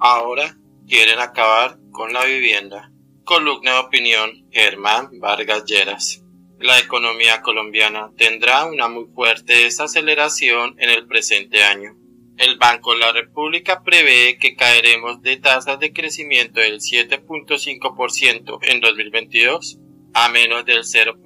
Ahora quieren acabar con la vivienda. Columna de opinión, Germán Vargas Lleras. La economía colombiana tendrá una muy fuerte desaceleración en el presente año. El Banco de la República prevé que caeremos de tasas de crecimiento del 7.5% en 2022 a menos del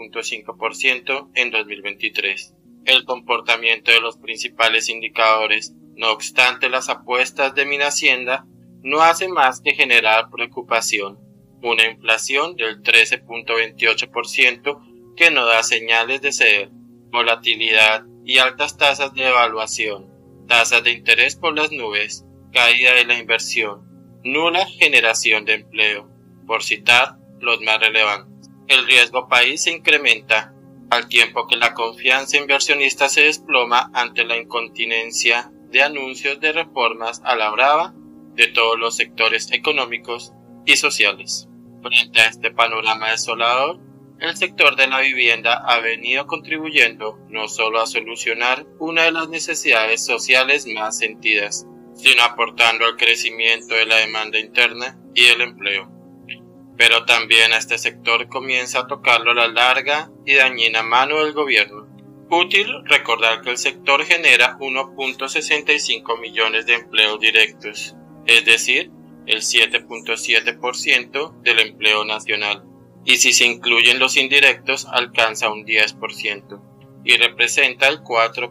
0.5% en 2023. El comportamiento de los principales indicadores, no obstante las apuestas de Minhacienda, no hace más que generar preocupación. Una inflación del 13.28% que no da señales de ceder, volatilidad y altas tasas de devaluación, tasas de interés por las nubes, caída de la inversión, nula generación de empleo, por citar los más relevantes. El riesgo país se incrementa, al tiempo que la confianza inversionista se desploma ante la incontinencia de anuncios de reformas a la brava de todos los sectores económicos y sociales. Frente a este panorama desolador, el sector de la vivienda ha venido contribuyendo no solo a solucionar una de las necesidades sociales más sentidas, sino aportando al crecimiento de la demanda interna y el empleo. Pero también a este sector comienza a tocarlo la larga y dañina mano del gobierno. Útil recordar que el sector genera 1.65 millones de empleos directos, es decir, el 7.7% del empleo nacional, y si se incluyen los indirectos alcanza un 10% y representa el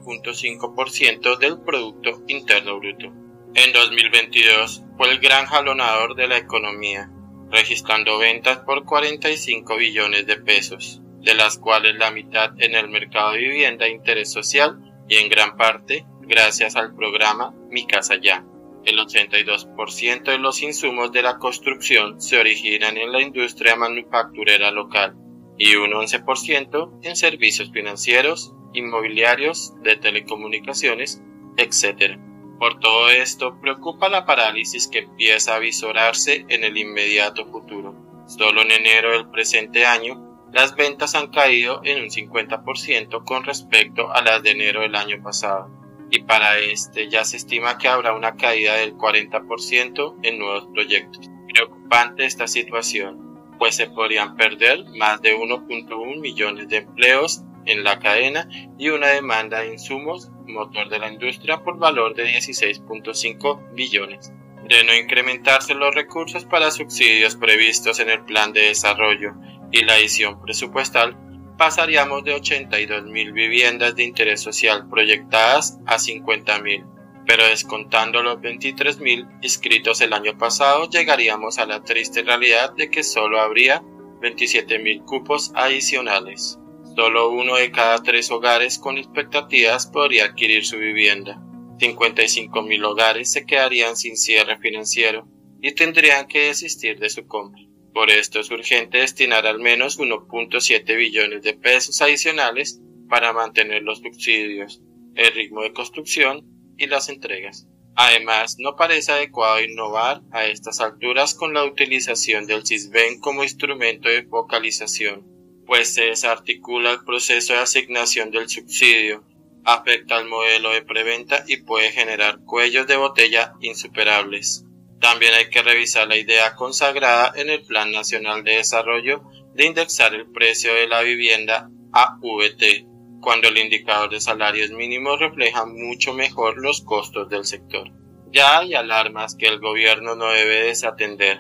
4.5% del Producto Interno Bruto. En 2022 fue el gran jalonador de la economía, registrando ventas por 45 billones de pesos, de las cuales la mitad en el mercado de vivienda de interés social y en gran parte gracias al programa Mi Casa Ya. El 82% de los insumos de la construcción se originan en la industria manufacturera local y un 11% en servicios financieros, inmobiliarios, de telecomunicaciones, etc. Por todo esto, preocupa la parálisis que empieza a visorarse en el inmediato futuro. Solo en enero del presente año, las ventas han caído en un 50% con respecto a las de enero del año pasado, y para este ya se estima que habrá una caída del 40% en nuevos proyectos. Preocupante esta situación, pues se podrían perder más de 1.1 millones de empleos en la cadena y una demanda de insumos motor de la industria por valor de 16.5 billones. De no incrementarse los recursos para subsidios previstos en el plan de desarrollo y la adición presupuestal, pasaríamos de 82.000 viviendas de interés social proyectadas a 50.000, pero descontando los 23.000 inscritos el año pasado, llegaríamos a la triste realidad de que solo habría 27.000 cupos adicionales. Solo uno de cada 3 hogares con expectativas podría adquirir su vivienda. 55.000 hogares se quedarían sin cierre financiero y tendrían que desistir de su compra. Por esto es urgente destinar al menos 1.7 billones de pesos adicionales para mantener los subsidios, el ritmo de construcción y las entregas. Además, no parece adecuado innovar a estas alturas con la utilización del Sisbén como instrumento de focalización, pues se desarticula el proceso de asignación del subsidio, afecta al modelo de preventa y puede generar cuellos de botella insuperables. También hay que revisar la idea consagrada en el Plan Nacional de Desarrollo de indexar el precio de la vivienda a VT, cuando el indicador de salarios mínimos refleja mucho mejor los costos del sector. Ya hay alarmas que el gobierno no debe desatender.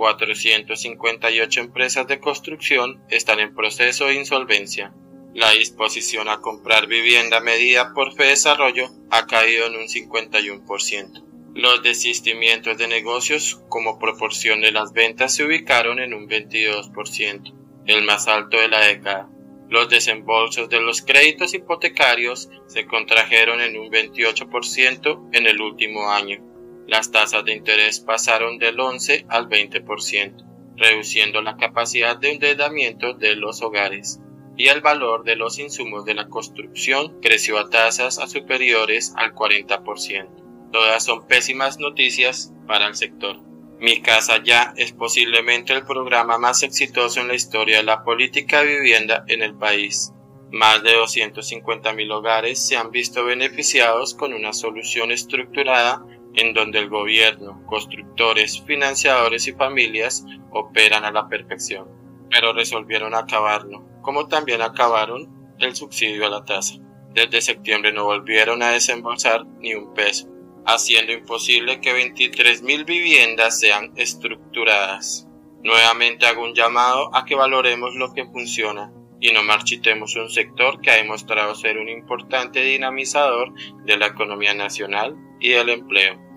458 empresas de construcción están en proceso de insolvencia. La disposición a comprar vivienda medida por Fedesarrollo ha caído en un 51%. Los desistimientos de negocios como proporción de las ventas se ubicaron en un 22%, el más alto de la década. Los desembolsos de los créditos hipotecarios se contrajeron en un 28% en el último año. Las tasas de interés pasaron del 11 al 20%, reduciendo la capacidad de endeudamiento de los hogares, y el valor de los insumos de la construcción creció a tasas superiores al 40%. Todas son pésimas noticias para el sector. Mi Casa Ya es posiblemente el programa más exitoso en la historia de la política de vivienda en el país. Más de 250.000 hogares se han visto beneficiados con una solución estructurada en donde el gobierno, constructores, financiadores y familias operan a la perfección. Pero resolvieron acabarlo, como también acabaron el subsidio a la tasa. Desde septiembre no volvieron a desembolsar ni un peso, haciendo imposible que 23.000 viviendas sean estructuradas. Nuevamente hago un llamado a que valoremos lo que funciona y no marchitemos un sector que ha demostrado ser un importante dinamizador de la economía nacional y del empleo.